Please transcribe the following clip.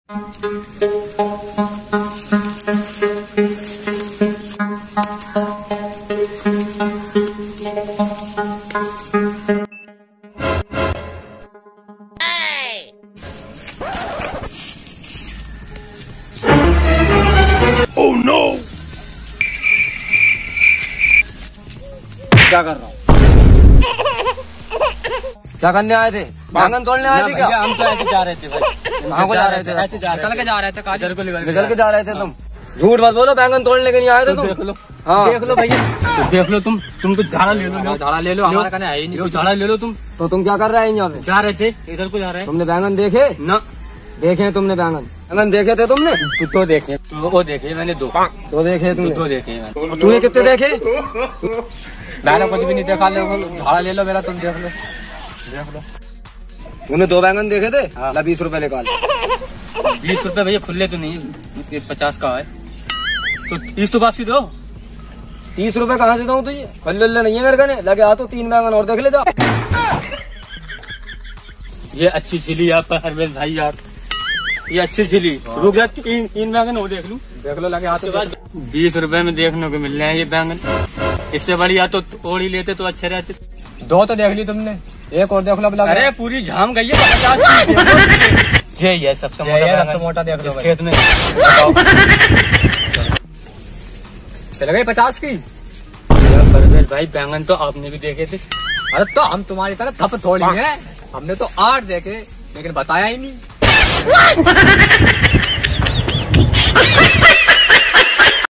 Oh no! क्या कर रहा हूँ? क्या करने आए थे? बैंगन तोड़ने आए थे क्या? हम तो ऐसे जा रहे थे भाई। कहाँ को जा रहे थे? ऐसे निकल के जा रहे थे। काजल को निकल के जा रहे थे तुम? झूठ मत बोलो, बैंगन तोड़ने के नहीं आए थे तुम? देख लो, हाँ देख लो भैया, देख लो तुम तो झाड़ा ले लो, झाड़ा ले लो, हमारा कहना है ही नहीं, झाड़ा ले लो तुम। तो तुम क्या कर रहे हैं यहाँ पे? जा रहे थे, इधर को जा रहे हैं। तुमने बैंगन देखे? ना देखे तुमने बैंगन देखे थे तुमने? तो देखे, तो वो देखे मैंने दो। तो देखे तुमने? तो देखे मैंने। तूने कितने देखे? मैंने कुछ भी नहीं देखा, ले झाड़ा ले लो मेरा, तुम देख लो, देख लो। तूने 2 बैंगन देखे थे? हाँ। ला 20 रुपए निकाल। 20 रुपए भैया खुले तो नहीं, 50 का है, तो 30 तो वापसी दो। 30 रुपए कहाँ से दूं तुझे? खल्ले नहीं है मेरे कहने लगे। आ तो 3 बैंगन और देख ले जाओ। ये अच्छी छिली आप पर हरवेल भाई यार, ये अच्छी छिली। रुक जा, 3 बैंगन और देख लूं। देख लो लगे हाथ। 20 रुपए में देखने को मिल रहे हैं ये बैंगन। इससे बढ़िया तो तोड़ ही लेते तो अच्छे रहते। 2 तो देख ली तुमने, एक और देख लो। अरे पूरी झाम गई है 50 की। ये सबसे मोटा देख लो इस खेत में। चल गई 50 की। परवेज भाई बैंगन तो आपने भी देखे थे। अरे तो हम तुम्हारी तरह थप थोड़ी है, हमने तो 8 देखे लेकिन बताया ही नहीं।